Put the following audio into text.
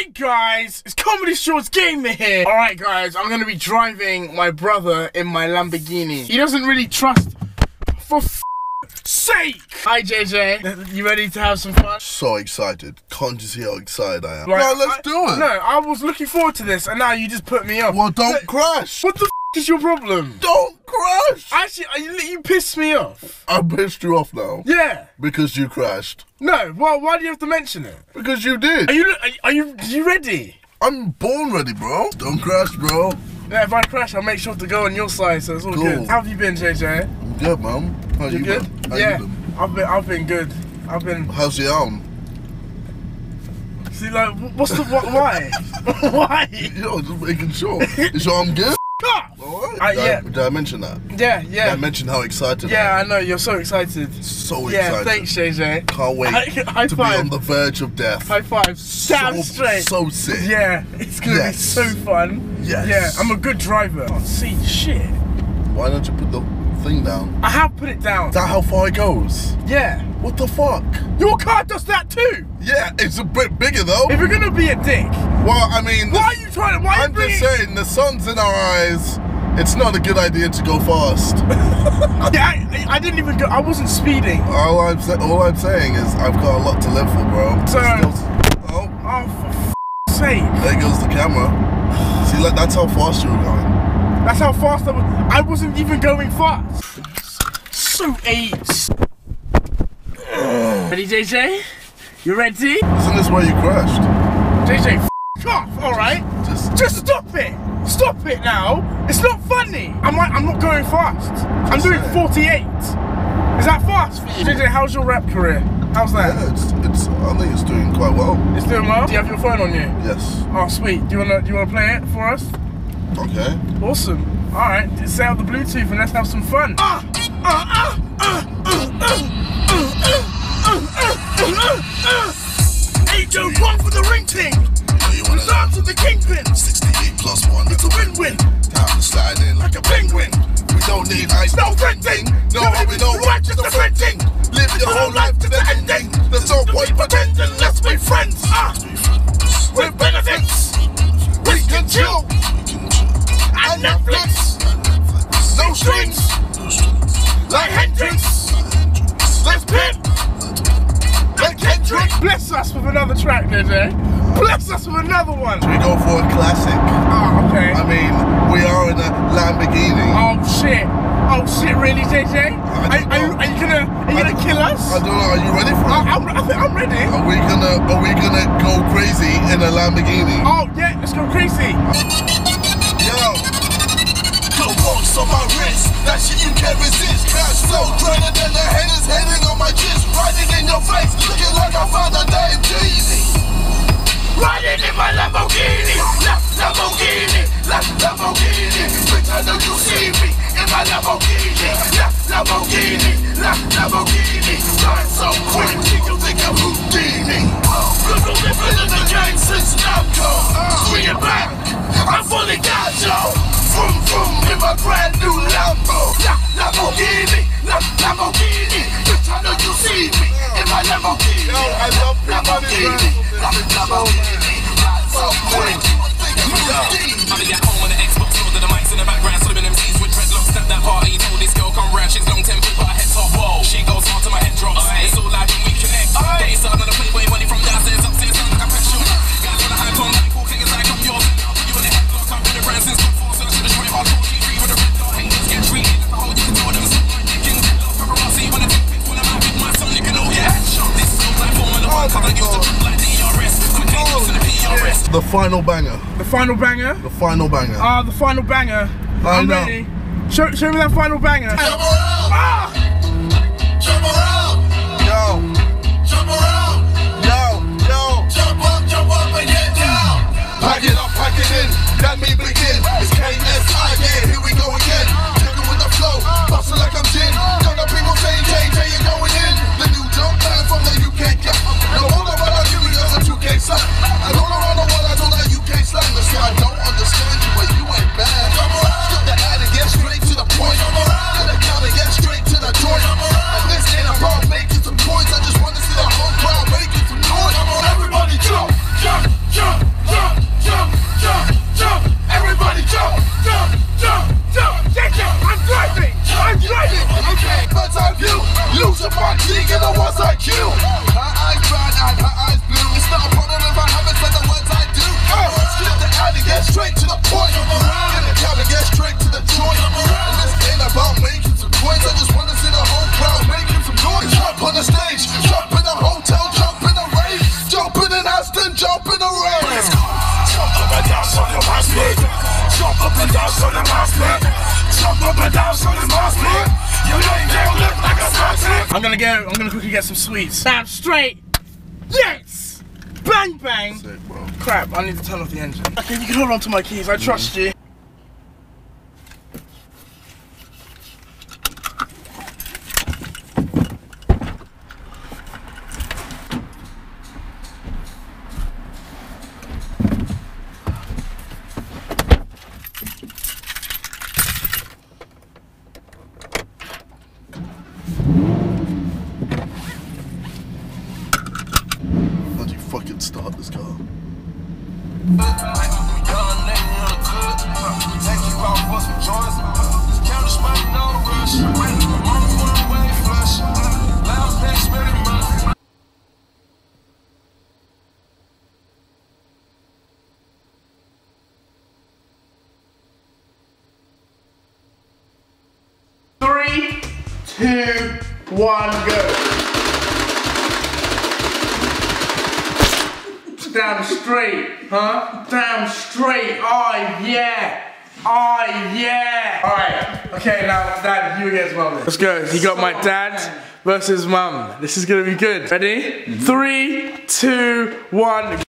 Hey guys, it's Comedy Shorts Gamer here. Alright guys, I'm gonna be driving my brother in my Lamborghini. He doesn't really trust, for sake. Hi JJ, you ready to have some fun? So excited. Can't you see how excited I am? Right, No, let's do it. No, I was looking forward to this and now you just put me off. Well, don't crash. What the is your problem? Don't crash. Actually, you pissed me off. I pissed you off now. Yeah. Because you crashed. No, why do you have to mention it? Because you did. Are you ready? I'm born ready, bro. Don't crash, bro. Yeah, if I crash, I'll make sure to go on your side, so it's all good. How have you been, JJ? I'm good, man. How you good? been? How Yeah, you been? I've been good. How's your arm? See, like, what's the why? Why? Yo, just making sure. Is your arm good? Alright. Yeah. Did I mention that? Yeah. Did I mention how excited Yeah, I I know. You're so excited. So yeah, excited. thanks, JJ. Can't wait High to five. be on the verge of death. High five. Damn straight. So sick. Yeah, it's gonna be so fun. Yes. Yeah, I'm a good driver. I can't see shit. Why don't you put the thing down? I have put it down. Is that how far it goes? Yeah. What the fuck? Your car does that too. Yeah, it's a bit bigger though. If you're gonna be a dick. Well, I mean, why are you trying to? I'm just saying, the sun's in our eyes. It's not a good idea to go fast. Yeah, I didn't even go. I wasn't speeding. All I'm saying is I've got a lot to live for, bro. So, oh, for sake. There goes the camera. See, like that's how fast you were going. That's how fast I was. I wasn't even going fast. So AIDS. Ready, JJ? You ready? Isn't this where you crashed? JJ, f off. All right. Just stop it. Stop it now. It's not funny. I'm not going fast. I'm doing 48. Is that fast for you? JJ, how's your rap career? How's that? Yeah, I think it's doing quite well. It's doing well? Do you have your phone on you? Yes. Oh, sweet. Do you wanna play it for us? Okay. Awesome. All right. Set out the Bluetooth and let's have some fun. Hey, Joe, one for the ring ting. We dance with the kingpin. 68+1. It's a win-win. Time to slide in Like a penguin. We don't need ice, no renting. No, we don't want just the renting. Live your whole life to the ending. There's no point pretending. Let's be friends. With benefits. We can chill. And Netflix. No strings. Like Hendrix. Let's pimp. Like Hendrix. Bless us with another track, JJ. Bless us with another one. We go for a classic. Oh, okay. I mean, we are in a Lamborghini. Oh shit, really, JJ? Are you gonna kill us? I don't know. Are you ready for it? I think I'm ready. Are we gonna go crazy in a Lamborghini? Oh yeah, let's go crazy. Yo. Go walks on my wrist. That shit you can't resist. Cash flow greater than the haters hating on my kids. Riding in your face, looking like I found a damn Jeezy. Riding in my Lamborghini, Lamborghini, Lamborghini. Pretend that you see me in my Lamborghini, Lamborghini, Lamborghini. Ride so quick, you think I'm Houdini. We've been living in the game since Namco. Bring it back, I'm fully gajo. Vroom vroom in my brand new Lambo, Lamborghini, Lamborghini. Pretend that you see me in my Lamborghini. Yo, I love Lamborghini, Lamborghini. Ride so quick. I'm at home on the Xbox, load of the mics in the background, slipping MCs with dreadlocks. At that party, told this girl come round, she's long tempered, but her head top. Whoa, she goes hard to my head drops. It's all live when we connect. They started on the Playboy money from downstairs upstairs, sound like a pressure. Guys wanna hype on like cool things like I'm yours. You in the headlock, I'm in the brand since before, so to destroy hardcore G3 with a red dot. Haters get treated like a whole, you can throw them so like they can deadlock. Paparazzi wanna take pics when I'm out with my son, you can all get headshot. This is like Formula 1, cause I used to look like DRS. I'm a K-Boss in the PRS. The final banger. The final banger? The final banger. The final banger. I'm know. ready. Show me that final banger. Jump around! Jump around! Yo! Jump around! Yo! Jump up and get down! Pack it up, pack it in, let me begin. It's KSI, yeah, here we go again. Jiggle with the flow, bustle like I'm Jin. Got the people saying, JJ, you're going in. The new jump man from the UK, yeah. No wonder what I do, you're a 2K slang. I don't know what I do that UK slang. So I don't understand you, but you ain't bad. Skip the ad and get straight to the point. Get a count and get straight to the door. of my league and the ones I kill. Her eyes brown and her eyes blue. It's not a problem if I haven't said the words I do. Skip the alley, get straight to the point. Get a cab and get straight to the joint. And this ain't about making some coins. I just wanna see the whole crowd making some noise. Jump on the stage, jump in the hotel, jump in the rave, jump in an Aston, jump in the rain. Let's go. Jump up and down, son of my split. Jump up and down, son of my split. Jump up and down, son of my split. You ain't gonna look like a split. I'm gonna quickly get some sweets. Down straight. Yes! Bang bang! Sick, bro. Crap, I need to turn off the engine. Okay, you can hold on to my keys, I trust you. How'd you fucking start this car? Three, 2, 1, go. Down straight, huh? Down straight, oh yeah! Oh yeah! Alright, okay now Dad, you against Mum. Let's go, you got my dad versus Mum. This is gonna be good. Ready? 3, 2, 1.